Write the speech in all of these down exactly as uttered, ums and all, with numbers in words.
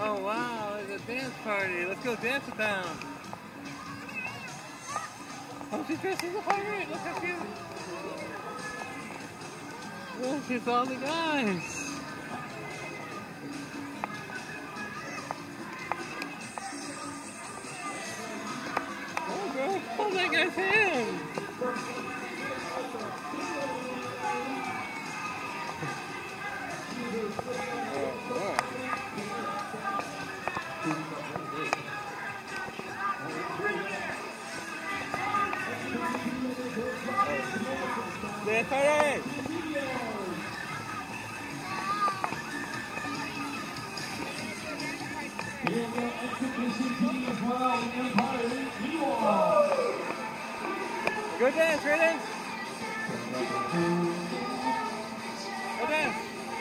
Oh wow, it's a dance party. Let's go dance with them. Oh, she's dressed as a pirate. Look how cute. Look, it's all the guys. Oh, girl, hold that guy's hand. Dance party! Go dance, Raiden! Go dance!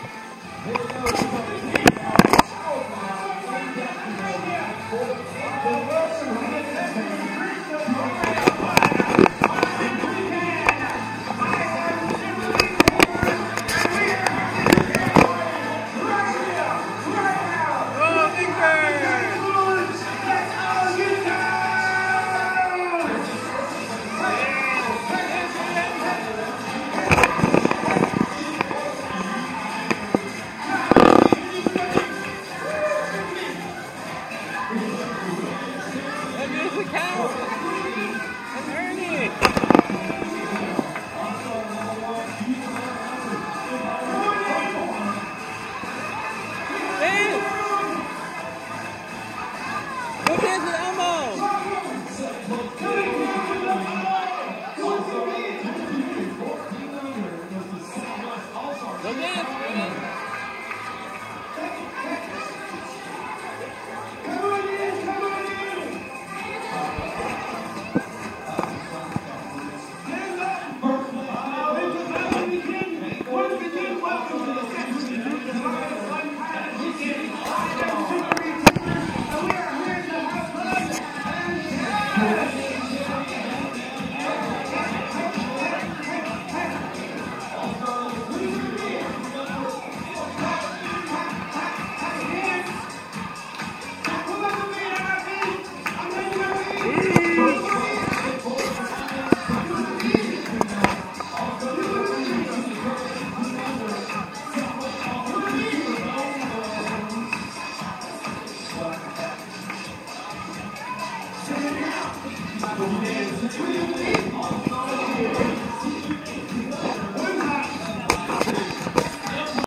There's a cow! And Ernie! Dance! Go dance with Elmo!